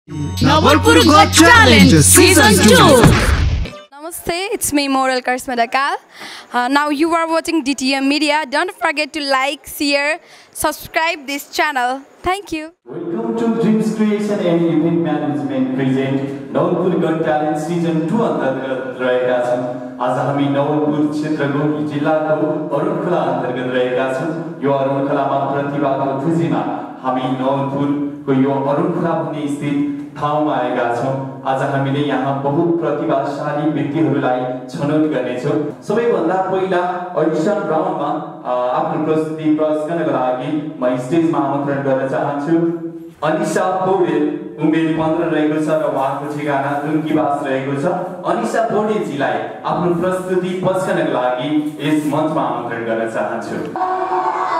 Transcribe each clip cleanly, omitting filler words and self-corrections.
Navalpur Got Talent Season 2. Namaste, it's me Moral Karsmadakal. Now you are watching DTM Media. Don't forget to like, share, subscribe this channel. Thank you. Welcome to Dreams Creation and Event Management present Navalpur Got Talent Season 2 अन्तर्गत रहेका छौं। आज हामी नवलपुर क्षेत्रको जिल्लाको अरुणखोला अन्तर्गत रहेका छौं। यो अरुणखोलामा प्रतिभाको खुशीमा हामी नवलपुरको यो अरुणखोला भन्ने स्थित ठाउँमा आएका छौं। आज हामीले यहाँ बहु प्रतिभाशाली व्यक्तिहरूलाई छनौट गर्नेछौं। सबैभन्दा पहिला अडिसन राउन्डमा आफ्नो प्रस्तुति प्रस्तुत गर्नका लागि म स्टेजमा आमन्त्रण गर्न चाहन्छु अनिशा पौडेल। उमेर 15 रहेको छ र उहाँको ठेगाना दुम्कीवास रहेको छ। अनिशा पौडेलजीलाई आफ्नो प्रस्तुति पेश गर्नका लागि यस मञ्चमा आमन्त्रण गर्न चाहन्छु।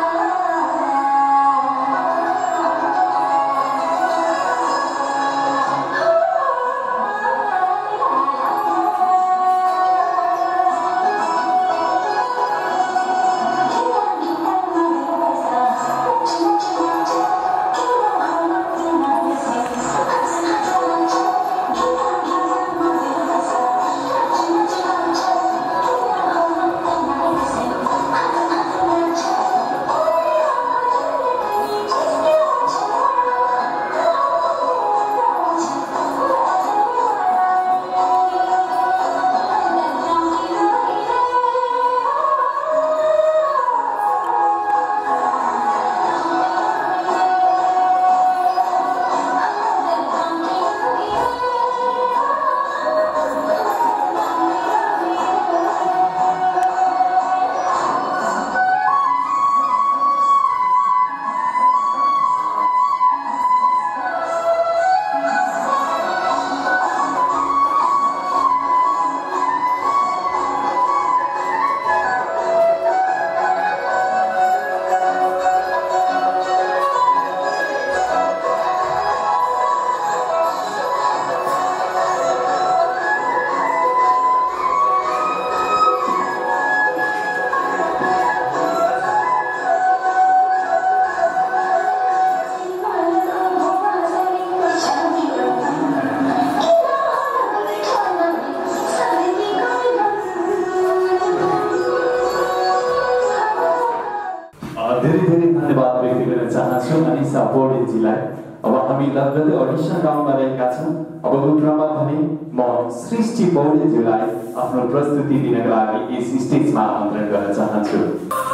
धन्यवाद व्यक्त गर्न चाहन्छु अनिशा पौडेलजीलाई। अब हामी लगत्तै अडिसन राउन्डमा रहेका छौं। अबको क्रममा भने म सृष्टि पौडेलजीलाई आफ्नो प्रस्तुति दिनका लागि यस स्टेजमा आमन्त्रण गर्न चाहन्छु।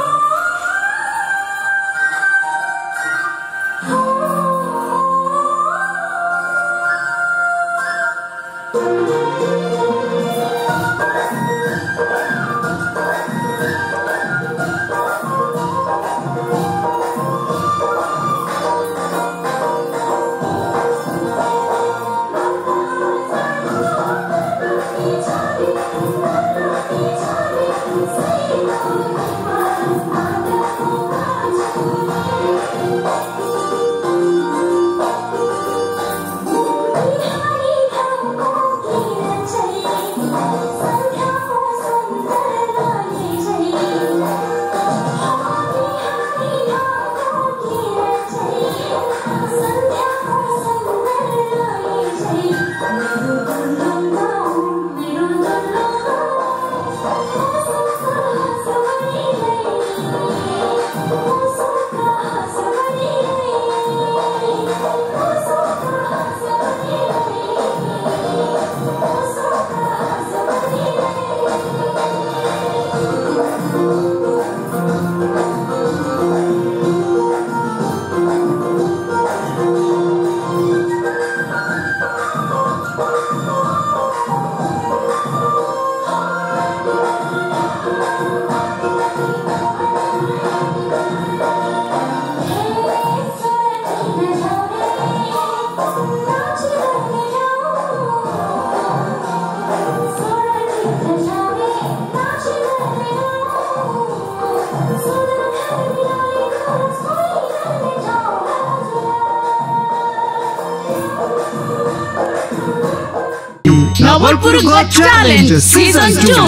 Navalpur Got Talent Season 2.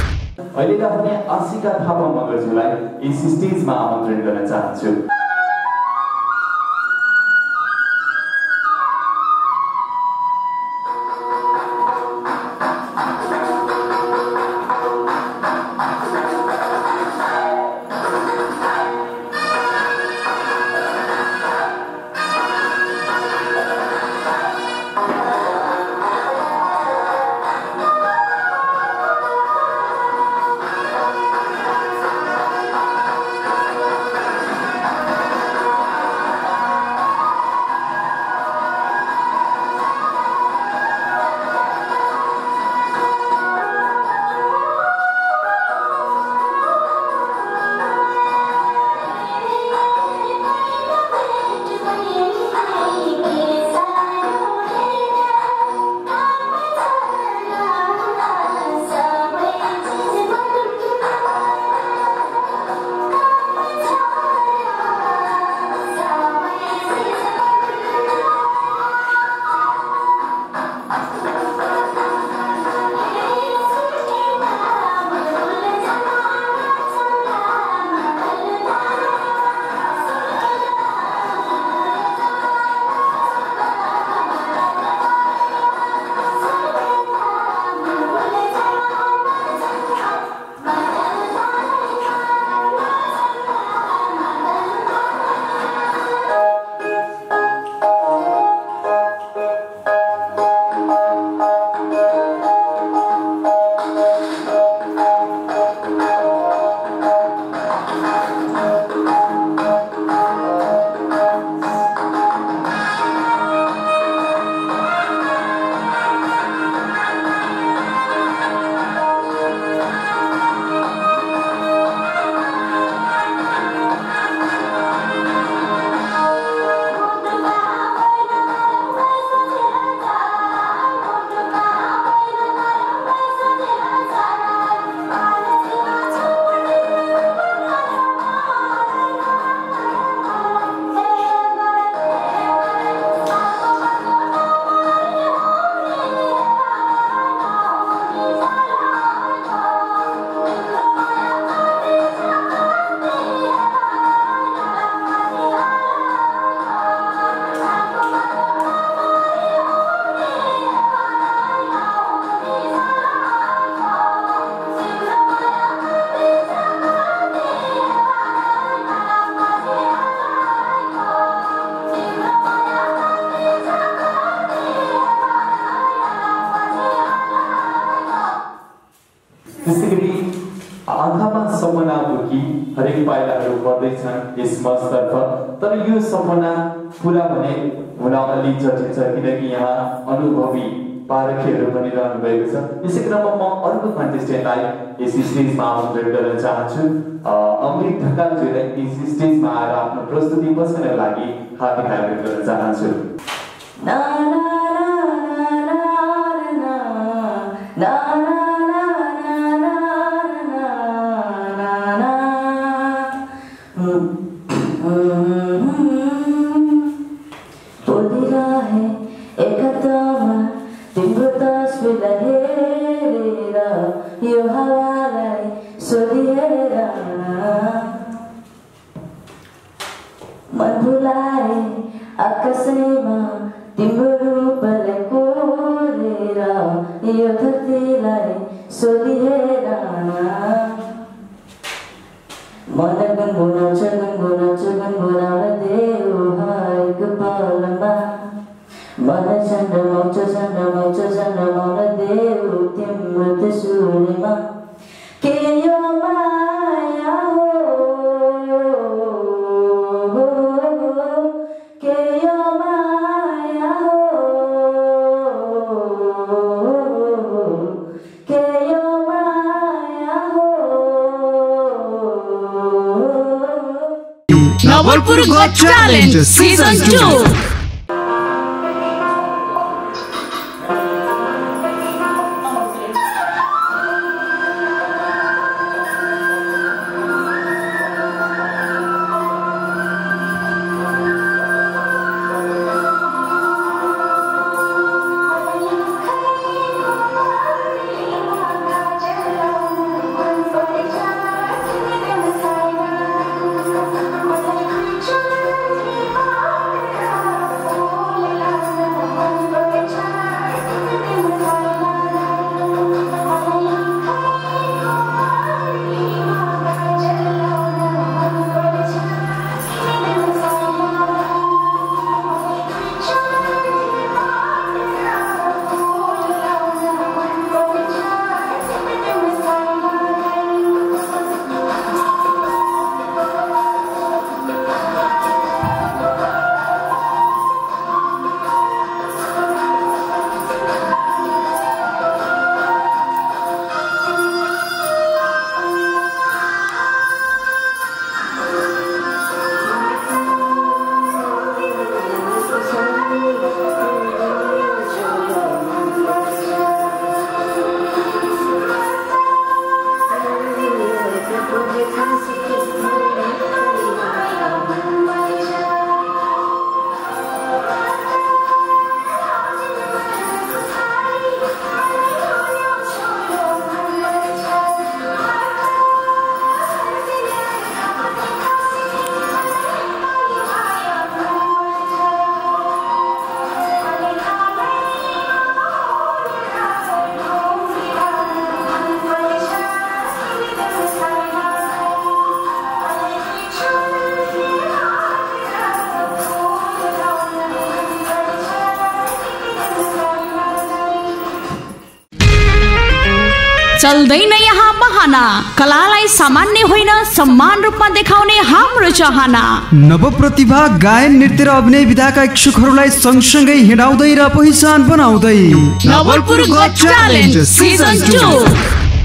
अहिले भने आशिका थापा मगरजीलाई यस स्टेजमा आमन्त्रण गर्न चाहन्छु। त्यसैगरी आँखामा सपना बोकी हरेक पाइलाहरू बढ्दैछन् यस मञ्चतर्फ। तर यो सपना पुरा भने हुन अलि जटिल छ, किनकि यहाँ अनुभवी पारखीहरू पनि रहनु भएको छ। यसै क्रममा म अर्को कन्टेस्टेन्टलाई यस स्टेजमा आमन्त्रण गर्न चाहन्छु। अमृत ढकालज्यूलाई यस स्टेजमा आएर आफ्नो प्रस्तुति पस्कनको लागि हार्दिक हार्दिक गर्न चाहन्छु। यो हवालाई सोधिएर मन भुलाए आकाशैमा तिम्रो रूपलाई कोरेर यो धरतीलाई सोधिएर मन गुनगुनाउँछ गुनगुनाउन देऊ हरेक पलमा मन चन्द्रमाउँछ देऊ तिम्रो त्यसुरीमा के यो माया हो के यो माया हो के यो माया हो Navalpur Got Talent Season 2. चल्दैन यहाँ बहाना, कलालाई सामान्य होइन सम्मान रूपमा देखाउने हाम्रो चाहना। नवप्रतिभा गायन नृत्य र अभिनय विधाका इच्छुकहरूलाई सँगसँगै हिँडाउँदै र पहिचान बनाउँदै नवलपुर गट ट्यालेन्ट सिजन 2।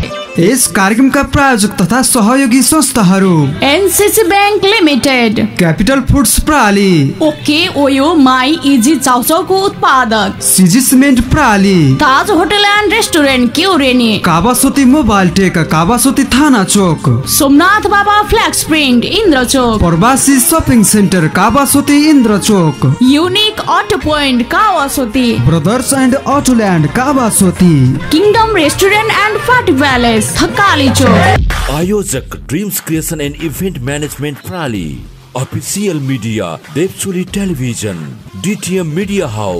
यस कार्यक्रमका प्रायोजक तथा सहयोगी संस्थाहरू NCC bank limited, capital foods प्रणाली, ओके ओयो माई इजी चाउचाउको उत्पादक, सिजी सिमेन्ट प्रणाली, Taj hotel and restaurant Kureni, Kawasoti mobile tech Kawasoti थाना चोक, सोमनाथ बाबा फ्ल्याक्स प्रिन्ट इन्द्र चोक, प्रवासी शपिङ सेन्टर काबासोती इन्द्र चोक, unique auto point Kawasoti, brothers and autoland Kawasoti, kingdom restaurant and party palace Thakali चोक। आयोजक dreams creation and event management प्रणाली। Official media Devchuli television, D T M media house,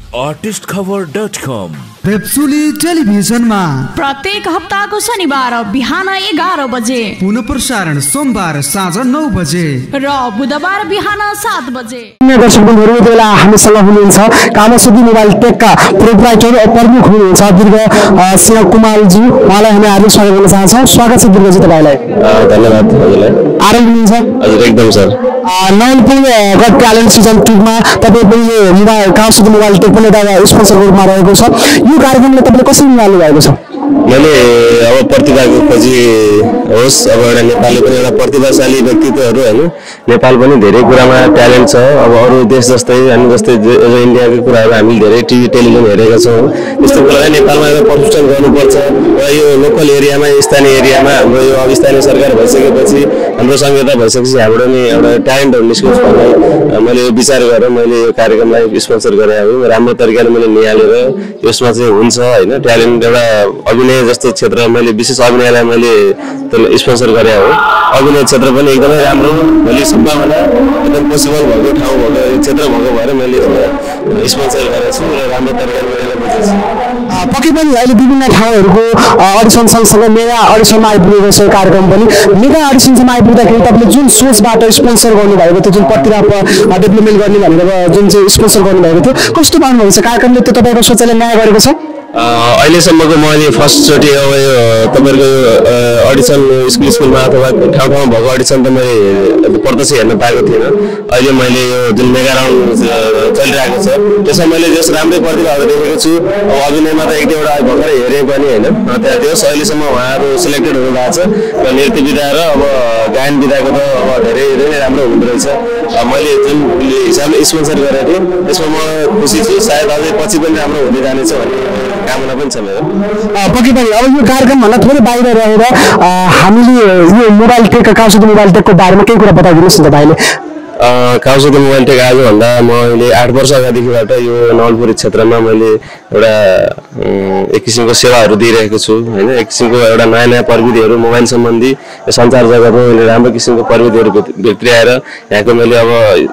artistcover.com। Devchuli टेलिभिजनमा प्रत्येक हप्ताको शनिबार बिहान 11 बजे, पुनः प्रसारण सोमबार साँझ 9 बजे र बुधबार बिहान 7 बजे। दर्शक बन्धुहरू, यति बेला हामीसँग हुनुहुन्छ कामासुदी मोबाइल टेकका प्रोप्राइटर प्रमुख हुनुहुन्छ दीर्घ सिंह कुमारजी। उहाँलाई हामी हार्दिक स्वागत गर्न चाहन्छौँ। स्वागत छ दीर्घजी तपाईँलाई। धन्यवाद हजुरलाई। आराम हुनुहुन्छ? हजुर एकदम sir. Nawalpur got talent season 2 मा तपाईँ पनि यो कामासुदी मोबाइल टेक पनि एउटा स्पोन्सरको रूपमा रहेको छ। यो कार्यक्रमले तपाईँले कसरी निभाल्नु भएको छ? मैले अब प्रतिभाको खोजी होस्, अब एउटा नेपालले पनि एउटा प्रतिभाशाली व्यक्तित्वहरू होइन, नेपाल पनि धेरै कुरामा ट्यालेन्ट छ। अब अरू देश जस्तै हामी जस्तै इन्डियाको कुराहरू हामीले धेरै टिभी टेलिभिजन हेरेका छौँ। यस्तो कुरालाई नेपालमा एउटा प्रदर्शन गर्नुपर्छ र यो लोकल एरियामा स्थानीय एरियामा हाम्रो यो अब स्थानीय सरकार भइसकेपछि, हाम्रो संहिता भइसकेपछि हाम्रो नि एउटा ट्यालेन्टहरू निस्कियोस् भन्ने मैले यो विचार गरेर मैले यो कार्यक्रमलाई स्पोन्सर गरेँ हो। राम्रो तरिकाले मैले निहालेर यसमा चाहिँ हुन्छ होइन, ट्यालेन्ट एउटा अभिनय जस्तो क्षेत्र मैले विशेष अभिनयलाई मैले स्पोन्सर गरेँ हो। अभिनय क्षेत्र पनि एकदमै राम्रो, मैले सम्भावना एकदम पोसिबल भएको ठाउँ भएको क्षेत्र भएको भएर मैले स्पोन्सर गरेको छु र राम्रो तरिकाले मैले बुझेछु। पक्कै पनि अहिले विभिन्न ठाउँहरूको अडिसन सँगसँगै मेगा अडिसनमा आइपुगेको छ कार्यक्रम पनि। मेगा अडिसनसम्म आइपुग्दाखेरि तपाईँले जुन सोचबाट स्पोन्सर गर्नुभएको थियो, जुन प्रतिभा डेभलपमेन्ट गर्ने भनेर जुन चाहिँ स्पोन्सर गर्नुभएको थियो, कस्तो पाउनुभएको छ? कार्यक्रमले त्यो तपाईँको सोचाइलाई न्याय गरेको छ? अहिलेसम्मको मैले फर्स्टचोटि अब यो तपाईँहरूको अडिसन स्कुलमा अथवा ठाउँ ठाउँमा भएको अडिसन त मैले प्रत्यक्ष हेर्न पाएको थिइनँ। अहिले मैले यो जुन मेगा राउन्ड चलिरहेको छ त्यसमा मैले जस राम्रै प्रतिभाहरू देखेको छु। अब अभिनयमा त एक दुईवटा भर्खरै हेरेँ पनि होइन, त्यहाँ त्यस अहिलेसम्म उहाँहरू सिलेक्टेड हुनुभएको छ र नृत्य विधा र अब गायन विधाको त अब धेरै नै राम्रो हुँदो रहेछ। मैले जुन हिसाबले स्पोन्सर गरेको थिएँ त्यसमा म खुसी छु। सायद अझै पछि पनि राम्रो हुँदै जानेछ भन्ने कामना पनि छ मेरो। पक्कै पनि अब यो कार्यक्रमभन्दा थोरै बाहिर रहेर हामीले यो मोबाइल टेक कामसुदी मोबाइल टेकको बारेमा केही कुरा बताइदिनुहोस् न तपाईँले। कामसुदी मोबाइल टेक आजभन्दा मैले 8 वर्ष अगाडिदेखिबाट यो नवलपुर क्षेत्रमा मैले एउटा एक किसिमको सेवाहरू दिइरहेको छु होइन। एक किसिमको एउटा नयाँ नयाँ प्रविधिहरू मोबाइल सम्बन्धी सञ्चार जगतमा मैले राम्रो किसिमको प्रविधिहरू भित्र्याएर यहाँको मैले अब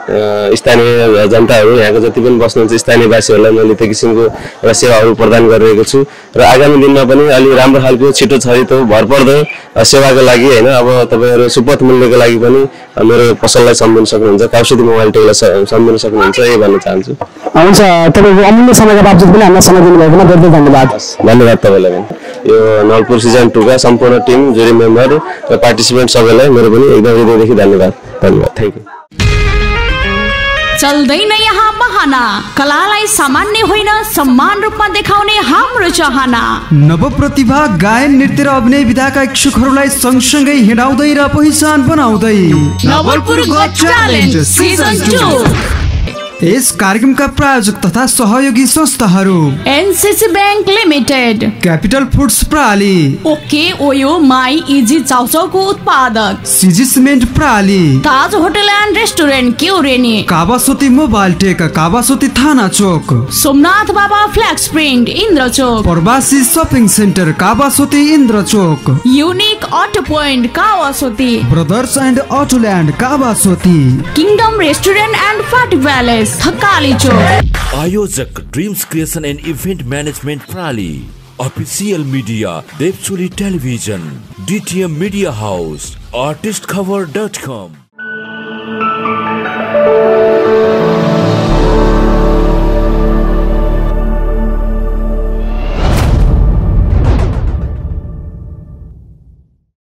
स्थानीय जनताहरू यहाँको जति पनि बस्नुहुन्छ स्थानीयवासीहरूलाई मैले त्यो किसिमको एउटा सेवाहरू प्रदान गरिरहेको छु र आगामी दिनमा पनि अलि राम्रो खालको छिटो छरितो भरपर्दो सेवाको लागि होइन अब तपाईँहरू सुपथ मूल्यको लागि पनि मेरो पसललाई सम्झिन सक्नुहुन्छ, कामसुदी मोबाइल टेकलाई सम्झिन सक्नुहुन्छ, यही भन्न चाहन्छु। हुन्छ, तपाईँको अमूल्य समयका बावजुद पनि हामीलाई समय दिनुभएकोमा धेरै धेरै धन्यवाद। धन्यवाद तपाईँलाई पनि। यो नवलपुर सिजन 2 का सम्पूर्ण टिम, जुरी मेम्बर र पार्टिसिपेन्ट सबैलाई मेरो पनि एकदम हृदयदेखि धन्यवाद। Thank you. चल्दैन यहाँ बहाना, कलालाई सामान्य होइन सम्मान रूपमा देखाउने हाम्रो चाहना। नव प्रतिभा गायन नृत्य र अभिनय विधाका इच्छुकहरूलाई सँगसँगै हिँडाउँदै र पहिचान बनाउँदै नवलपुर गट ट्यालेन्ट सिजन 2। यस कार्यक्रमका प्रायोजक तथा सहयोगी संस्थाहरू NCC bank limited, capital foods प्रणाली, ओके ओयो माई इजी चाउचाउको उत्पादक, सिजी सिमेन्ट प्रणाली, Taj hotel and restaurant Kureni, Kawasoti mobile tech Kawasoti थाना चोक, सोमनाथ बाबा फ्ल्याक्स प्रिन्ट इन्द्र चोक, प्रवासी शपिङ सेन्टर कावासोती इन्द्र चोक, unique auto point Kawasoti, brothers and autoland Kawasoti, kingdom restaurant and party palace Thakali चोक। आयोजक dreams creation and event management प्रणाली। Official media Devchuli television, DTM media house, artistcover.com।